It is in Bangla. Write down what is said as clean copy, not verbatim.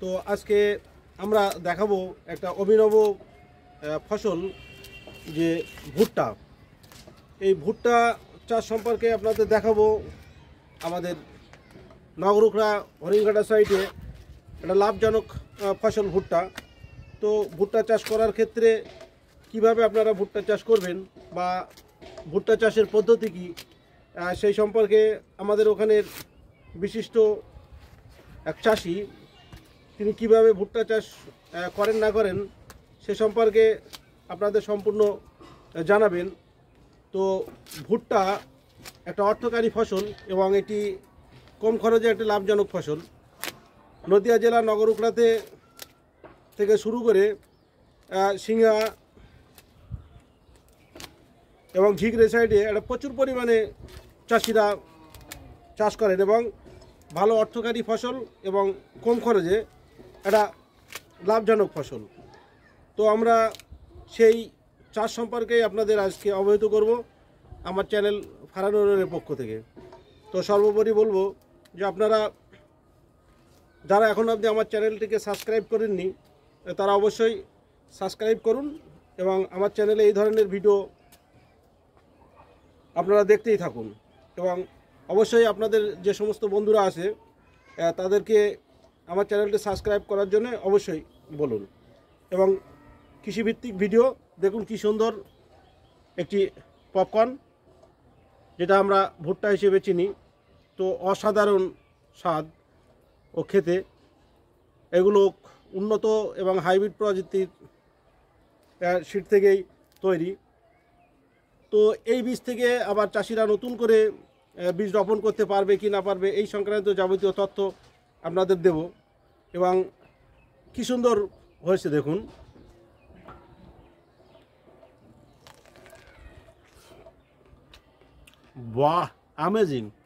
তো আজকে আমরা দেখাবো একটা অভিনব ফসল যে ভুট্টা। এই ভুট্টা চাষ সম্পর্কে আপনাদের দেখাবো। আমাদের নগরুকড়া হরিণঘাটা সাইডে একটা লাভজনক ফসল ভুট্টা। তো ভুট্টা চাষ করার ক্ষেত্রে কিভাবে আপনারা ভুট্টা চাষ করবেন বা ভুট্টা চাষের পদ্ধতি কী, সেই সম্পর্কে আমাদের ওখানের বিশিষ্ট এক চাষি তিনি কিভাবে ভুট্টা চাষ করেন না করেন সে সম্পর্কে আপনাদের সম্পূর্ণ জানাবেন। তো ভুট্টা একটা অর্থকারী ফসল এবং এটি কম খরচে একটি লাভজনক ফসল। নদিয়া জেলার নগরুকড়াতে থেকে শুরু করে সিংহা এবং ঝিগড়ে সাইডে একটা প্রচুর পরিমাণে চাষিরা চাষ করেন এবং ভালো অর্থকারী ফসল এবং কম খরচে একটা লাভজনক ফসল। তো আমরা সেই চাষ সম্পর্কে আপনাদের আজকে অবহিত করব আমার চ্যানেল ফারানুরের পক্ষ থেকে। তো সর্বোপরি বলবো যে আপনারা যারা এখন অবধি আমার চ্যানেলটিকে সাবস্ক্রাইব করেননি তারা অবশ্যই সাবস্ক্রাইব করুন এবং আমার চ্যানেলে এই ধরনের ভিডিও আপনারা দেখতেই থাকুন। এবং অবশ্যই আপনাদের যে সমস্ত বন্ধুরা আছে তাদেরকে আমার চ্যানেলটি সাবস্ক্রাইব করার জন্য অবশ্যই বলুন। এবং কৃষিভিত্তিক ভিডিও দেখুন, কি সুন্দর একটি পপকর্ন যেটা আমরা ভুট্টা হিসেবে চিনি। তো অসাধারণ স্বাদ ও খেতে। এগুলো উন্নত এবং হাইব্রিড প্রজাতির সিড থেকেই তৈরি। তো এই বীজ থেকে আবার চাষিরা নতুন করে বীজ রোপণ করতে পারবে কি না পারবে এই সংক্রান্ত যাবতীয় তথ্য আপনাদের দেব। এবং কি সুন্দর হয়েছে দেখুন। বাহ, অ্যামেজিং।